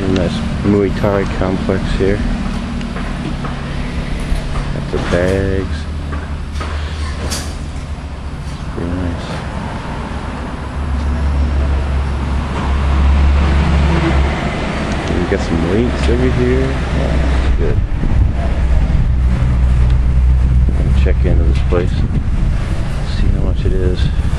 Nice Muay Thai complex here. Got the bags. Very nice. And we got some weights over here. Oh, that's good. I'm gonna check into this place. See how much it is.